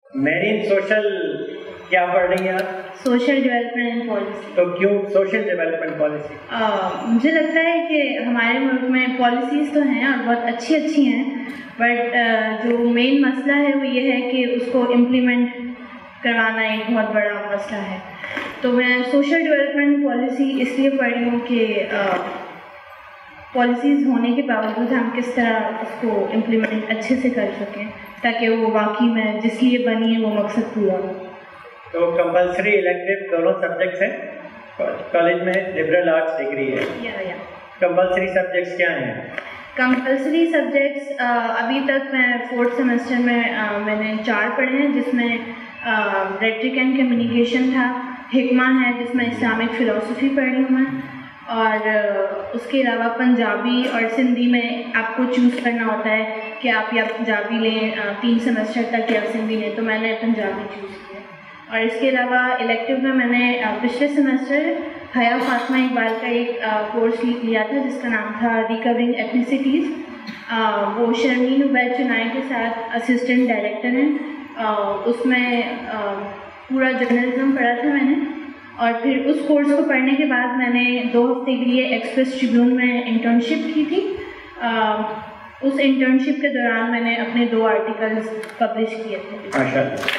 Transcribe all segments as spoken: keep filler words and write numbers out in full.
Marine social क्या पढ़ रही हैं आप? Social development and policy. तो क्यों सोशल डेवलपमेंट पॉलिसी? मुझे लगता है कि हमारे मुल्क में पॉलिसीज़ तो हैं और बहुत अच्छी अच्छी हैं, बट जो मेन मसला है वो ये है कि उसको इम्प्लीमेंट करवाना एक बहुत बड़ा मसला है। तो मैं सोशल डेवलपमेंट पॉलिसी इसलिए पढ़ रही हूँ कि पॉलिसीज़ होने के बावजूद हम किस तरह उसको इम्प्लीमेंट अच्छे से कर सकें ताकि वो वाकई में जिस लिए बनी है वो मकसद पूरा हो। तो कंपलसरी इलेक्टिव दोनों सब्जेक्ट्स हैं कॉलेज में, लिबरल आर्ट्स डिग्री है या या कंपलसरी सब्जेक्ट्स क्या हैं? कंपलसरी सब्जेक्ट्स अभी तक मैं फोर्थ सेमेस्टर में आ, मैंने चार पढ़े हैं, जिसमें रेटरिक एंड कम्युनिकेशन था, हिकमा है जिसमें इस्लामिक फ़िलासफ़ी पढ़ी हूँ मैं, और उसके अलावा पंजाबी और सिंधी में आपको चूज़ करना होता है कि आप या पंजाबी लें तीन सेमेस्टर तक या सिंधी लें, तो मैंने पंजाबी चूज़ किया। और इसके अलावा इलेक्टिव में मैंने पिछले सेमेस्टर हया फातिमा इकबाल का एक कोर्स लिया था जिसका नाम था रिकवरिंग एथनिसिटीज़। वो शर्मीन उबैद चुनाई के साथ असिस्टेंट डायरेक्टर हैं। उसमें पूरा जर्नलिज्म पढ़ा था मैंने, और फिर उस कोर्स को पढ़ने के बाद मैंने दो हफ्ते के लिए एक्सप्रेस ट्रिब्यून में इंटर्नशिप की थी। आ, उस इंटर्नशिप के दौरान मैंने अपने दो आर्टिकल्स पब्लिश किए थे।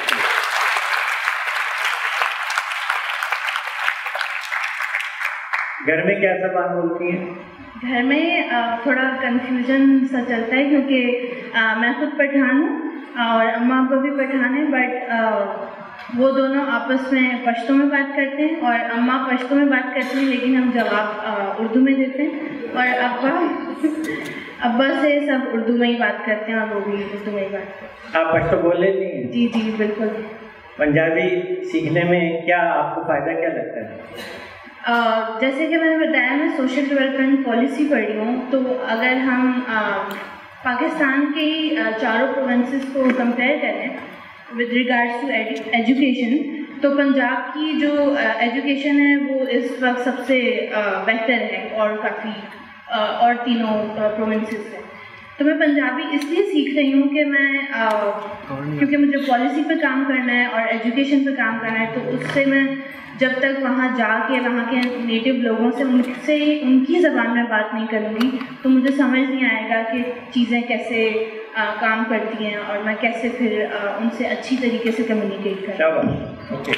घर में क्या ज़बान बोलती हैं? घर में आ, थोड़ा कन्फ्यूजन सा चलता है क्योंकि आ, मैं खुद पठान हूँ और अम्मा अब्बा भी पठान हैं, बट वो दोनों आपस में पश्तो में बात करते हैं और अम्मा पश्तो में बात करती हैं, लेकिन हम जवाब उर्दू में देते हैं, और अब्बा अब्बा से सब उर्दू में ही बात करते हैं और वो भी उर्दू में ही बात करते हैं। आप पश्तो बोल लेती हैं? जी जी बिल्कुल। पंजाबी सीखने में क्या आपको फ़ायदा क्या लगता है? Uh, जैसे कि मैंने बताया मैं सोशल डेवलपमेंट पॉलिसी पढ़ी हूँ, तो अगर हम uh, पाकिस्तान के uh, चारों प्रोविंसेस को कंपेयर करें विद रिगार्ड्स टू एजुकेशन, तो पंजाब की जो एजुकेशन uh, है वो इस वक्त सबसे uh, बेहतर है और काफ़ी uh, और तीनों प्रोविंसेस uh, है। तो मैं पंजाबी इसलिए सीख रही हूँ कि मैं uh, क्योंकि मुझे पॉलिसी पे काम करना है और एजुकेशन पे काम करना है, तो उससे मैं जब तक वहाँ जाके वहाँ के नेटिव लोगों से उनसे उनकी ज़बान में बात नहीं करूँगी तो मुझे समझ नहीं आएगा कि चीज़ें कैसे आ, काम करती हैं और मैं कैसे फिर आ, उनसे अच्छी तरीके से कम्युनिकेट करूँ। ओके।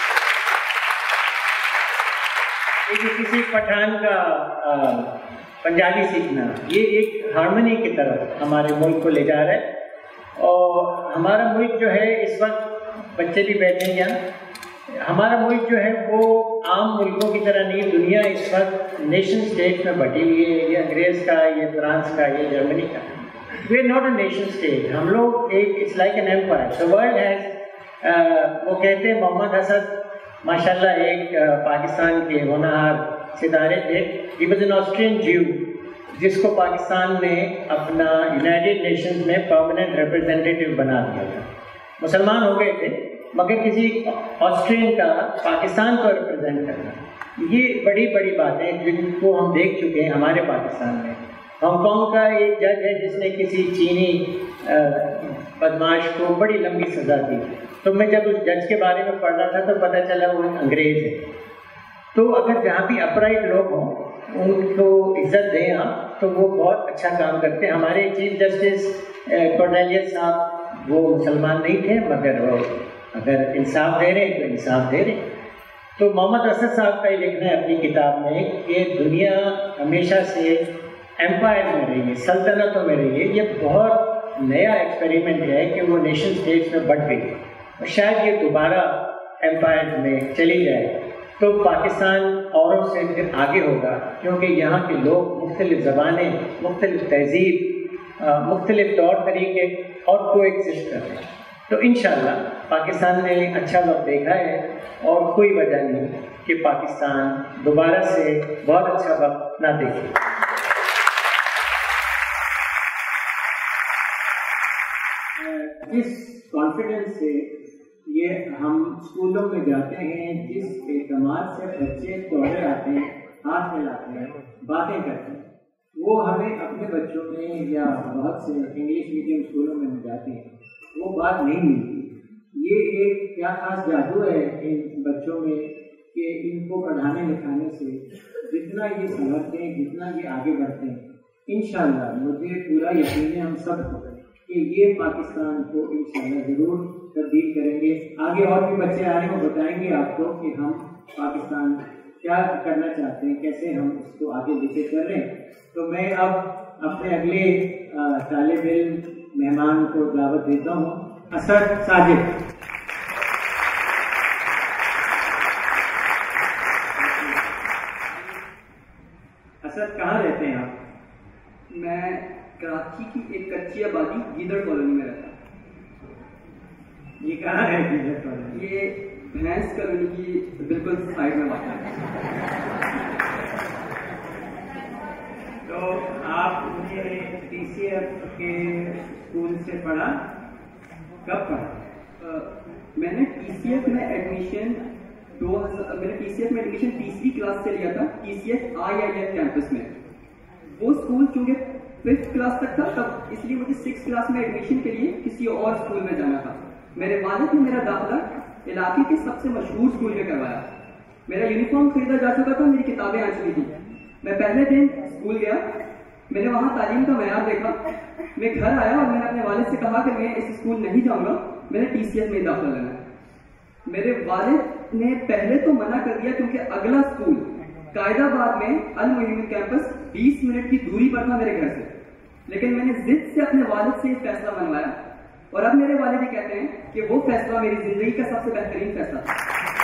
किसी पठान का आ, पंजाबी सीखना ये एक हार्मनी की तरफ हमारे मुल्क को ले जा रहा है, और हमारा मुल्क जो है इस वक्त बच्चे भी बैठे हैं यहाँ, हमारा मुल्क जो है वो आम मुल्कों की तरह नहीं, दुनिया इस वक्त नेशन स्टेट में बटी हुई है, ये अंग्रेज़ का, ये फ्रांस का, ये जर्मनी का। We are not a nation state, हम लोग एक it's like an empire. The world has, वो कहते हैं मोहम्मद असद माशाल्लाह एक uh, पाकिस्तान के होनहार सितारे थे, ही वाज एन ऑस्ट्रियन ज्यू जिसको पाकिस्तान ने अपना यूनाइटेड नेशंस में परमानेंट रिप्रेजेंटेटिव बना दिया था। मुसलमान हो गए थे मगर किसी ऑस्ट्रियन का पाकिस्तान को रिप्रेजेंट करना, ये बड़ी बड़ी बातें जिनको हम देख चुके हैं हमारे पाकिस्तान में। हांगकांग का एक जज है जिसने किसी चीनी बदमाश को बड़ी लंबी सज़ा दी, तो मैं जब उस जज के बारे में पढ़ रहा था तो पता चला वो अंग्रेज़ है। तो अगर जहाँ भी अपराइट लोग हों उनको इज्जत दें आप, तो वो बहुत अच्छा काम करते हैं। हमारे चीफ जस्टिस कॉर्नेलियस साहब वो मुसलमान नहीं थे, मगर वो अगर इंसाफ दे रहे हैं तो इंसाफ दे रहे हैं। तो मोहम्मद असद साहब का ही लिखना है अपनी किताब में कि दुनिया हमेशा से एम्पायर में रही है, सल्तनतों में रही है, ये बहुत नया एक्सपेरिमेंट है कि वो नेशन स्टेट्स में बढ़ गई, और शायद ये दोबारा एम्पायर में चली जाए तो पाकिस्तान औरों से फिर आगे होगा, क्योंकि यहाँ के लोग मुख्तलिफ ज़बानें, मुख्तलिफ तहजीब, मुख्तलिफ तौर तरीके और को एग्जिस्ट कर रहे हैं। तो इंशाअल्लाह पाकिस्तान ने अच्छा वक्त देखा है और कोई वजह नहीं कि पाकिस्तान दोबारा से बहुत अच्छा वक्त ना देखे। जिस कॉन्फिडेंस से ये हम स्कूलों में जाते हैं, जिस एतमाद से बच्चे दौड़े आते हैं, हाथ मिलाते हैं, बातें करते हैं, वो हमें अपने बच्चों में या बहुत से इंग्लिश मीडियम स्कूलों में जाते हैं वो बात नहीं मिलती। ये एक क्या खास जादू है इन बच्चों में कि इनको पढ़ाने लिखाने से जितना ये समझते हैं, जितना ये आगे बढ़ते हैं, इंशाल्लाह मुझे पूरा यकीन है हम सब को कि ये पाकिस्तान को इंशाल्लाह ज़रूर तब्दील करेंगे। आगे और भी बच्चे आ रहे हैं, वो बताएंगे आपको कि हम पाकिस्तान क्या करना चाहते हैं, कैसे हम इसको आगे लेके चल रहे हैं। तो मैं अब अपने अगले तालिब इल्म मेहमान को दावत देता हूँ, असद साजिद। असद कहाँ रहते हैं आप? मैं कराची की एक कच्ची आबादी गीदड़ कॉलोनी में रहता हूँ। ये कहाँ है गीदड़ कॉलोनी? ये भैंस कॉलोनी की बिल्कुल साइड में वाक़ है। तो आपने टी सी एफ के स्कूल से पढ़ा, कब पढ़ा? आ, मैंने टी सी एफ में एडमिशन दो हजार मैंने टी सी एफ में एडमिशन तीसरी क्लास से लिया था, T C F I I F campus में। वो स्कूल चूंकि फिफ्थ क्लास तक था, तब इसलिए मुझे सिक्स क्लास में एडमिशन के लिए किसी और स्कूल में जाना था। मेरे वालिद ने मेरा दाखिला इलाके के सबसे मशहूर स्कूल में करवाया। मेरा यूनिफॉर्म खरीदा जा चुका था, मेरी किताबें आ चुकी थी। मैं पहले दिन स्कूल गया, मैंने वहाँ तालीम का मयार देखा। मैं घर आया और मैंने अपने वालिद से कहा कि मैं इस स्कूल नहीं जाऊँगा, मैंने टी सी एफ में दाखिला लेना है। मेरे वालिद ने पहले तो मना कर दिया क्योंकि अगला स्कूल कायदाबाद में अल मुहिम्मद कैंपस बीस मिनट की दूरी पर था मेरे घर से। लेकिन मैंने जिद से अपने वालिद से एक फैसला मनवाया और अब मेरे वालिद कहते हैं कि वो फैसला मेरी जिंदगी का सबसे बेहतरीन फैसला था।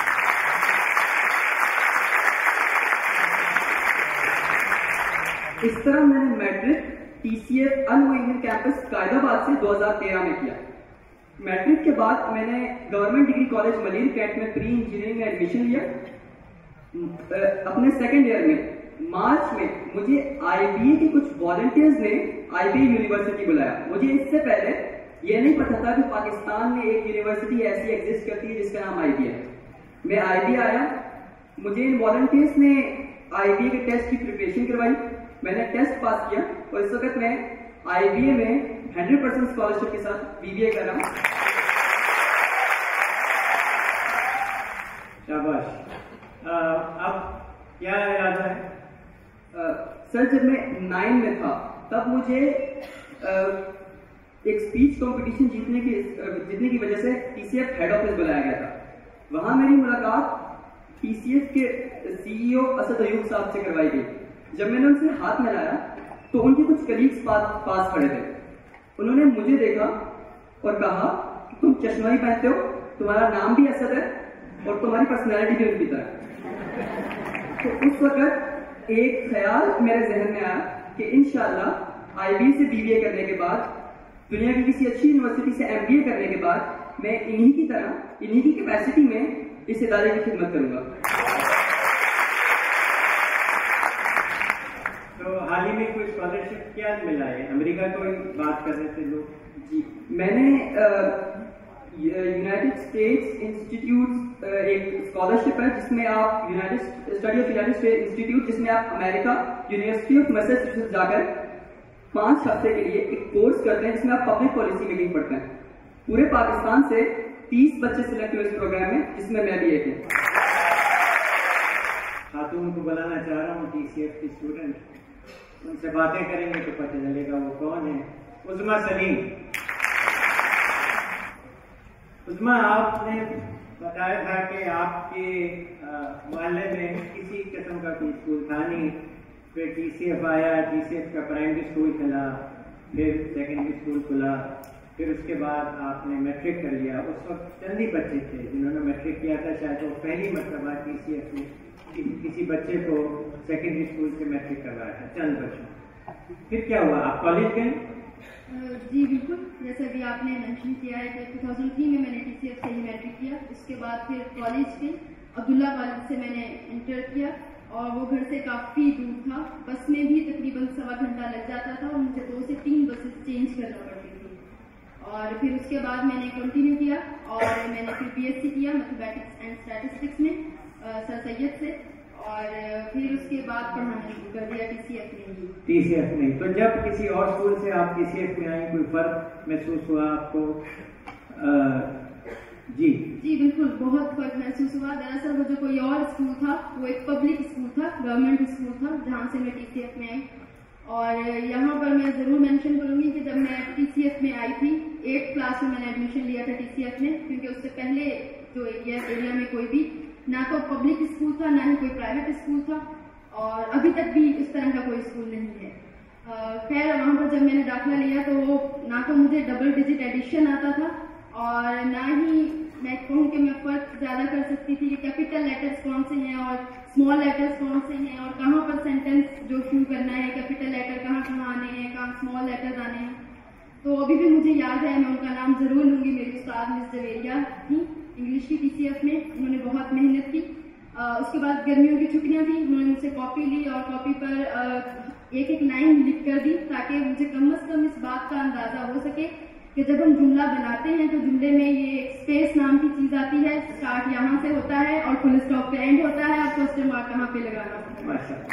इस तरह मैंने matric T C F Al Muhimmad campus Qaidabad से दो हजार तेरह में किया। मैट्रिक के बाद मैंने government degree college Malir cantt में प्री इंजीनियरिंग में एडमिशन लिया। अपने सेकेंड ईयर में मार्च में मुझे आई बी ए के कुछ वॉलंटियर्स ने आई बी ए यूनिवर्सिटी बुलाया। मुझे इससे पहले यह नहीं पता था कि पाकिस्तान में एक यूनिवर्सिटी ऐसी एग्जिस्ट करती है जिसका नाम आई बी ए है। मैं आई बी ए आया, मुझे इन वॉलंटियर्स ने आई बी ए के टेस्ट की प्रिपरेशन करवाई। मैंने टेस्ट पास किया और इस वक्त मैं आई बी ए में हंड्रेड परसेंट स्कॉलरशिप के साथ बी बी ए कर रहा हूँ। शाबाश। अब क्या याद है? सर, जब मैं नाइन में था तब मुझे आ, एक स्पीच कंपटीशन जीतने की जीतने की वजह से T C F head office बुलाया गया था। वहां मेरी मुलाकात टी सी एफ के सी ई ओ असद अयूब साहब से करवाई गई। जब मैंने उनसे हाथ मिलाया तो उनके कुछ कलीग्स पास पास खड़े थे। उन्होंने मुझे देखा और कहा कि तुम चश्मा ही पहनते हो, तुम्हारा नाम भी असद है और तुम्हारी पर्सनैलिटी भी उनकी तरह। तो उस वक्त एक ख्याल मेरे जहन में आया कि इंशाल्लाह आई बी ए से बी बी ए करने के बाद, दुनिया की किसी अच्छी यूनिवर्सिटी से एम बी ए करने के बाद मैं इन्हीं की तरह, इन्हीं की कैपेसिटी में इस इदारे की खिदमत करूंगा। तो हाल ही में कोई स्कॉलरशिप क्या मिला है? अमेरिका को बात कर रहे थे लोग। जी, मैंने यूनाइटेड स्टेट्स इंस्टीट्यूट एक स्कॉलरशिप है जिसमें आप United study of United States institute जिसमें आप अमेरिका यूनिवर्सिटी ऑफ मैसाचुसेट्स जाकर पांच हफ्ते के लिए एक कोर्स करते हैं जिसमें आप पब्लिक पॉलिसी मेकिंग पढ़ते हैं। पूरे पाकिस्तान से तीस बच्चे सिलेक्ट हुए इस प्रोग्राम में, जिसमें मैं भी एक हूँ। खातून को बुलाना चाह रहा हूँ, टी सी एफ की स्टूडेंट, उनसे बातें करेंगे तो पता चलेगा वो कौन है। उज़्मा सलीम। उज़्मा, आपने बताया था कि आपके मोहल्ले में किसी किस्म का कोई स्कूल था नहीं, फिर टी सी एफ आया, टी सी एफ का प्राइमरी स्कूल खुला, फिर सेकेंडरी स्कूल खुला, फिर उसके बाद आपने मैट्रिक कर लिया। उस वक्त चंद ही बच्चे थे जिन्होंने मैट्रिक किया था, शायद वो पहली मरतबा टी सी एफ ने किसी बच्चे को सेकेंडरी स्कूल से मैट्रिक करवाया था, चंद बच्चों। फिर क्या हुआ, आप कॉलेज गए? जी बिल्कुल, जैसे अभी आपने मेंशन किया है कि दो हज़ार तीन में मैंने टी सी एफ से ही मैट्रिक किया। उसके बाद फिर कॉलेज के अब्दुल्ला कॉलेज से मैंने इंटर किया और वो घर से काफ़ी दूर था। बस में भी तकरीबन सवा घंटा लग जाता था और मुझे दो से तीन बसेस चेंज करना पड़ती थी। और फिर उसके बाद मैंने कंटिन्यू किया और मैंने फिर बी एस सी किया मैथमेटिक्स एंड स्टैटिस्टिक्स में सर सैयद से, और फिर उसके बाद पढ़ाना शुरू कर दिया टी सी एफ में। टी सी एफ में। तो जब किसी और स्कूल से आप टी सी एफ में आई, कोई फर्क महसूस हुआ आपको? जी जी बिल्कुल, बहुत फर्क महसूस हुआ। दरअसल वो जो कोई और स्कूल था वो एक पब्लिक स्कूल था, गवर्नमेंट स्कूल था, जहाँ से मैं टीसीएफ में आई। और यहाँ पर मैं ज़रूर मेंशन करूँगी कि जब मैं टीसीएफ में आई थी, एट्थ क्लास में मैंने एडमिशन लिया था टीसीएफ में, क्योंकि उससे पहले जो एरिया एरिया में कोई भी ना तो पब्लिक स्कूल था ना ही कोई प्राइवेट स्कूल था, और अभी तक भी इस तरह का कोई स्कूल नहीं है। खैर वहाँ पर जब मैंने दाखिला लिया तो ना तो मुझे डबल डिजिट एडिशन आता था और ना ही मैं कहूँ कि मैं फर्क ज़्यादा कर सकती थी कि कैपिटल लेटर्स कौन से हैं और स्मॉल लेटर्स कौन से हैं और कहाँ पर सेंटेंस जो शुरू करना है, कैपिटल लेटर कहाँ कहाँ आने हैं, कहाँ स्मॉल लेटर्स आने हैं। तो अभी भी मुझे याद है, मैं उनका नाम ज़रूर लूँगी। मेरी उस्ताद मिस जवेरिया थी इंग्लिश की टीसीएफ में, उन्होंने बहुत मेहनत की। आ, उसके बाद गर्मियों की छुट्टियाँ थी, उन्होंने मुझसे कॉपी ली और कॉपी पर आ, एक एक लाइन लिख कर दी, ताकि मुझे कम अज़ कम इस बात का अंदाज़ा हो सके कि जब हम जुमला बनाते हैं तो जुमले में ये स्पेस नाम की चीज़ आती है, स्टार्ट यहाँ से होता है और फुल स्टॉप पे एंड होता है, और क्वेश्चन मार्क कहाँ पे लगाना होता है।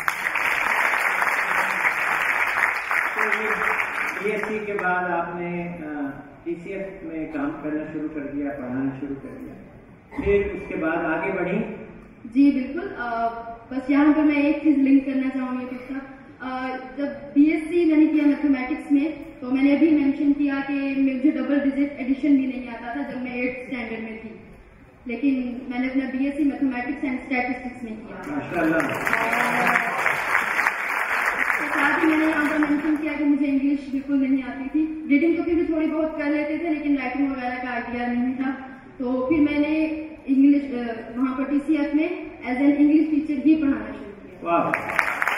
तो बीएससी के बाद आपने टीसीएफ में काम करना शुरू कर दिया, पढ़ाना शुरू कर दिया, फिर उसके बाद आगे बढ़ी? जी बिल्कुल। आ, बस यहाँ पर मैं एक चीज़ लिंक करना चाहूँगी पिछला, जब बीएससी मैंने किया मैथमेटिक्स में, तो मैंने अभी मेंशन किया कि मुझे डबल डिजिट एडिशन भी नहीं आता था जब मैं एट्थ स्टैंडर्ड में थी, लेकिन मैंने अपना बीएससी मैथमेटिक्स एंड स्टैटिस्टिक्स में किया। माशाल्लाह। तो साथ ही मैंने यहाँ पर मेंशन किया कि मुझे इंग्लिश बिल्कुल नहीं आती थी, रीडिंग तो फिर भी थोड़ी बहुत कर लेते थे, लेकिन राइटिंग वगैरह का आइडिया नहीं था। तो फिर मैंने इंग्लिश वहाँ पर टीसीएफ में एज एन इंग्लिश टीचर ही पढ़ाना शुरू किया। वाह,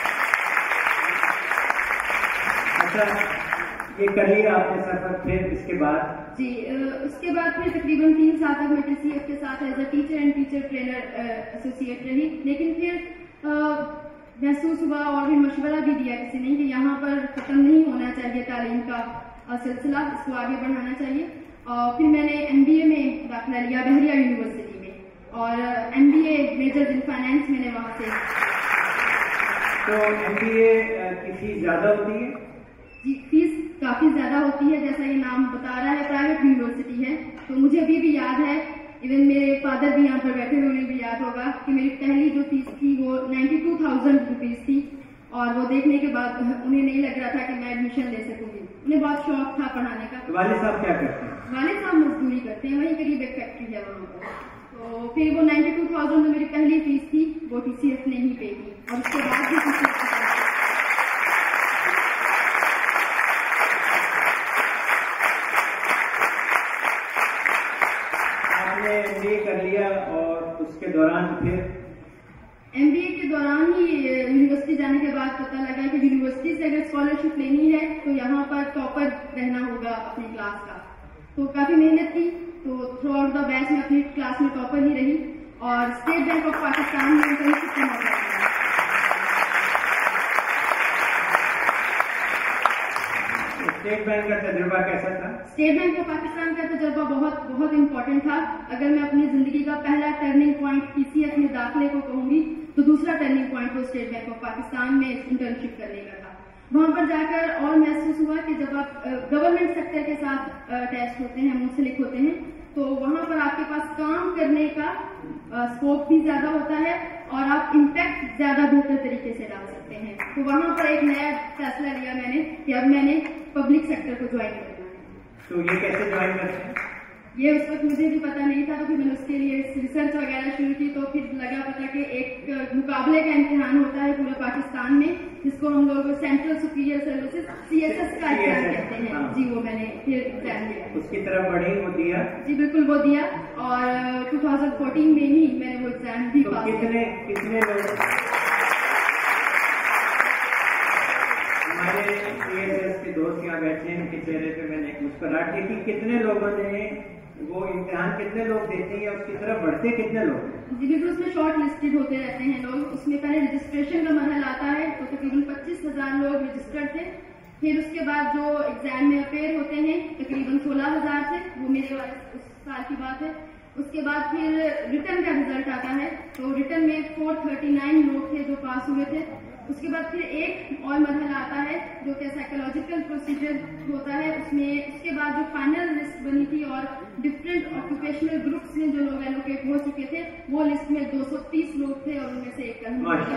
अच्छा, ये कर लिया आपने सफर, फिर इसके बाद? जी उसके बाद फिर तकरीबन तीन साल तक मैं टीसीएफ के साथ as a teacher and teacher trainer associate रही, लेकिन फिर महसूस हुआ और फिर मशवरा भी दिया किसी ने कि यहाँ पर ख़त्म नहीं होना चाहिए तालीम का सिलसिला, इसको आगे बढ़ाना चाहिए। और फिर मैंने एमबीए में दाखिला लिया बहरिया यूनिवर्सिटी में, और एमबीए मेजर इन फाइनेंस मैंने वहाँ से। तो एमबीए की फीस ज़्यादा होती है? जी फीस काफ़ी ज़्यादा होती है, जैसा ये नाम बता रहा है, प्राइवेट यूनिवर्सिटी है। तो मुझे अभी भी याद है, इवन मेरे फादर भी यहाँ पर बैठे हुए, उन्हें भी याद होगा कि मेरी पहली जो फीस थी वो नाइन्टी टू थाउजेंड रुपीज़ थी, और वो देखने के बाद उन्हें नहीं लग रहा था कि मैं एडमिशन ले सकूंगी। उन्हें बहुत शौक था पढ़ाने का। तो वालिद साहब क्या करते हैं? वालिद साहब मजदूरी करते हैं, वहीं करीब एक फैक्ट्री है वहाँ पर। तो फिर वो नाइन्टी टू थाउजेंड जो मेरी पहली फीस थी वो टीसीएफ ने ही पे की, और उसके बाद भी आपने एमबीए कर लिया, और उसके दौरान फिर? एमबीए के दौरान ही यूनिवर्सिटी जाने के बाद पता लगा कि यूनिवर्सिटी से अगर स्कॉलरशिप लेनी है तो यहाँ पर टॉपर रहना होगा अपनी क्लास का। तो काफ़ी मेहनत की, तो थ्रू आउट द बैच में अपनी क्लास में टॉपर ही रही, और स्टेट बैंक ऑफ पाकिस्तान में उनका सिस्टम होता है। स्टेट बैंक का तजुर्बा कैसा था? स्टेट बैंक ऑफ पाकिस्तान का तजुर्बा बहुत बहुत इम्पोर्टेंट था। अगर मैं अपनी जिंदगी का पहला टर्निंग पॉइंट टीसीएफ में दाखिले को कहूंगी तो दूसरा टर्निंग पॉइंट वो स्टेट बैंक ऑफ पाकिस्तान में इंटर्नशिप करने का था। वहां पर जाकर और महसूस हुआ कि जब आप गवर्नमेंट सेक्टर के साथ टेस्ट होते हैं, मुंसलिक होते हैं, तो वहां पर आपके पास काम करने का स्कोप भी ज्यादा होता है और आप इम्पैक्ट ज्यादा बेहतर तरीके से डाल सकते हैं। तो वहां पर एक नया फैसला लिया मैंने कि अब मैंने पब्लिक सेक्टर को ज्वाइन करना है। तो ये कैसे ज्वाइन करते हैं? ये उस वक्त मुझे भी पता नहीं था, तो फिर मैंने उसके लिए रिसर्च वगैरह शुरू की। तो फिर लगा पता कि एक मुकाबले का इम्तिहान होता है पूरे पाकिस्तान में, जिसको हम लोग सेंट्रल सुपीरियर सर्विसेज सीएसएस का एग्जाम कहते हैं। जी वो मैंने फिर एग्जाम दिया, उसकी तरफ बढ़ी, वो दिया? जी बिल्कुल वो दिया, और टू थाउजेंड फोर्टीन में ही मैंने वो एग्जाम भी पास किया। कितने कितने लोग हमारे सीएसएस के दोस्त यहाँ बैठे हैं, उनके चेहरे पे मैंने एक मुस्कुराहट देखी। कितने लोगों ने वो इम्तिहान, कितने लोग देते हैं या उसकी तरफ बढ़ते कितने लोग? जी बिल्कुल, उसमें शॉर्ट लिस्टेड होते रहते हैं लोग। उसमें पहले रजिस्ट्रेशन का मरहल आता है, तो तकरीबन पच्चीस हजार लोग रजिस्टर्ड थे। फिर उसके बाद जो एग्जाम में अपेयर होते हैं तकरीबन सोलह हजार थे, वो मेरे उस साल की बात है। उसके बाद फिर रिटर्न का रिजल्ट आता है, तो रिटर्न में चार सौ उनतालीस लोग थे जो पास हुए थे। उसके बाद फिर एक और मरहला आता है जो कि साइकोलॉजिकल प्रोसीजर होता है, उसमें उसके बाद जो फाइनल लिस्ट बनी थी और डिफरेंट ऑक्यूपेशनल ग्रुप्स में जो लोग एलोकेट हो चुके थे वो लिस्ट में दो सौ तीस लोग थे और उनमें से एक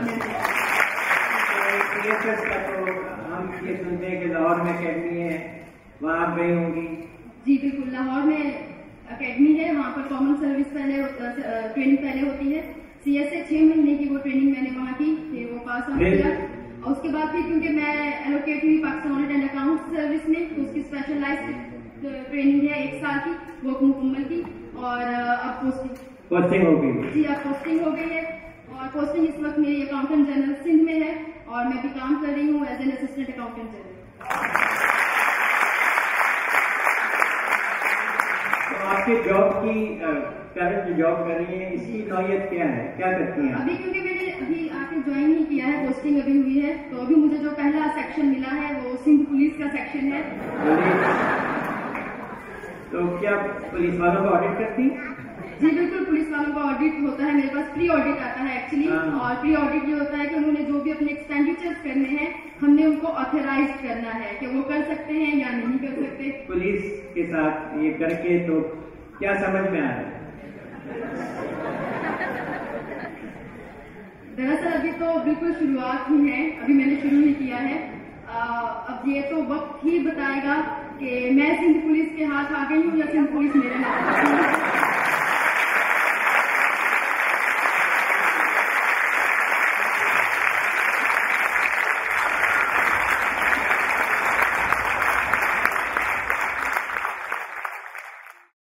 का तो हम ये सुनते हैं कि लाहौर में अकेडमी है, वहाँ आप गई होंगी? जी बिल्कुल, लाहौर में अकेडमी है, वहाँ पर कॉमन सर्विस पहले ट्रेनिंग पहले होती है। सी एस ए छह महीने की वो ट्रेनिंग मैंने वहाँ की, फिर वो पास आउट किया और उसके बाद फिर क्योंकि मैं एलोकेट हुई Pakistan audit and account service में, तो उसकी स्पेशलाइज्ड ट्रेनिंग है एक साल की, वो मुकम्मल की और अब पोस्टिंग पोस्टिंग हो गई। जी अब पोस्टिंग हो गई है और पोस्टिंग इस वक्त मेरी अकाउंटेंट जनरल सिंध में है और मैं भी काम कर रही हूँ as an assistant accountant general. तो आपके जॉब की करंट जो जॉब कर रही है इसकी नौयत क्या है, क्या करती हैं? अभी क्योंकि मैंने अभी आके ज्वाइन नहीं किया है, पोस्टिंग अभी हुई है, तो अभी मुझे जो पहला सेक्शन मिला है वो सिंध पुलिस का सेक्शन है। तो क्या पुलिस वालों को ऑडिट करती? जी बिल्कुल, पुलिस वालों का ऑडिट होता है, मेरे पास प्री ऑडिट आता है एक्चुअली, और प्री ऑडिट ये होता है कि उन्होंने जो भी अपने एक्सपेंडिचर्स करने हैं हमने उनको ऑथराइज करना है कि वो कर सकते हैं या नहीं कर सकते। पुलिस के साथ ये करके तो क्या समझ में आया? दरअसल अभी तो बिल्कुल शुरुआत ही है, अभी मैंने शुरू ही किया है। आ, अब ये तो वक्त ही बताएगा कि मैं सिंध पुलिस के हाथ आ गई हूँ या सिंध पुलिस मेरे हाथ आ गई है।